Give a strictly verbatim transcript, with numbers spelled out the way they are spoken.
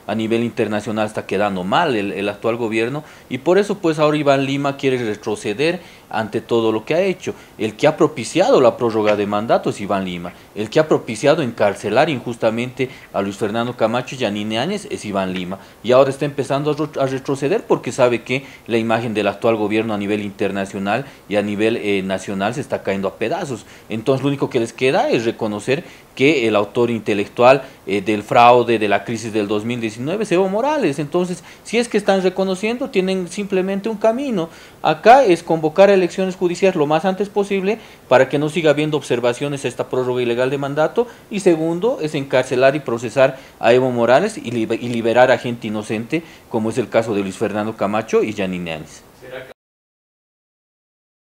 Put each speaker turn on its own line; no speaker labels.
a nivel internacional está quedando mal el, el actual gobierno, y por eso pues ahora Iván Lima quiere retroceder ante todo lo que ha hecho. El que ha propiciado la prórroga de mandato es Iván Lima, el que ha propiciado encarcelar injustamente a Luis Fernando Camacho y Yanine Áñez es Iván Lima, y ahora está empezando a, a retroceder porque sabe que la imagen del actual gobierno a nivel internacional y a nivel eh, nacional se está cayendo a pedazos. Entonces lo único que les queda es reconocer que el autor intelectual eh, del fraude, de la crisis del dos mil diecinueve es Evo Morales. Entonces, si es que están reconociendo, tienen simplemente un camino. Acá es convocar a elecciones judiciales lo más antes posible para que no siga habiendo observaciones a esta prórroga ilegal de mandato, y segundo es encarcelar y procesar a Evo Morales y, li y liberar a gente inocente, como es el caso de Luis Fernando Camacho y Yanine Áñez.